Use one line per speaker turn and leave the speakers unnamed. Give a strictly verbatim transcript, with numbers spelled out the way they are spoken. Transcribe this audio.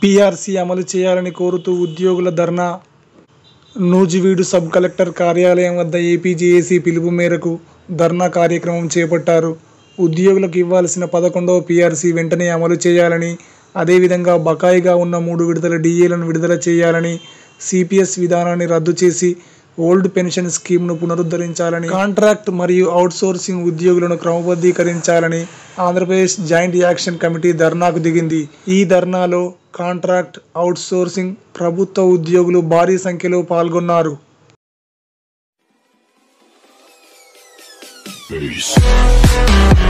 PRC అమలు చేయాలని కోరుతూ ఉద్యోగుల ధర్నా. నూజివీడు సబ్ కలెక్టర్ కార్యాలయం వద్ద ఏపీజేఏసీ పిలుపు మేరకు ధర్నా కార్యక్రమం చేపట్టారు. ఉద్యోగులకు ఇవ్వాల్సిన పదకొండవ పీఆర్సీ వెంటనే అమలు చేయాలని, అదేవిధంగా బకాయిగా ఉన్న మూడు విడతల డీఏలను విడుదల చేయాలని, సిపిఎస్ విధానాన్ని రద్దు చేసి ఓల్డ్ పెన్షన్ స్కీమ్ను పునరుద్ధరించాలని, కాంట్రాక్ట్ మరియు అవుట్సోర్సింగ్ ఉద్యోగులను క్రమబద్ధీకరించాలని ఆంధ్రప్రదేశ్ జాయింట్ యాక్షన్ కమిటీ ధర్నాకు దిగింది. ఈ ధర్నాలో కాంట్రాక్ట్, అవుట్సోర్సింగ్, ప్రభుత్వ ఉద్యోగులు భారీ సంఖ్యలో పాల్గొన్నారు.
Peace.